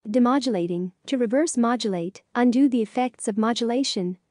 Demodulating, to reverse modulate, undo the effects of modulation.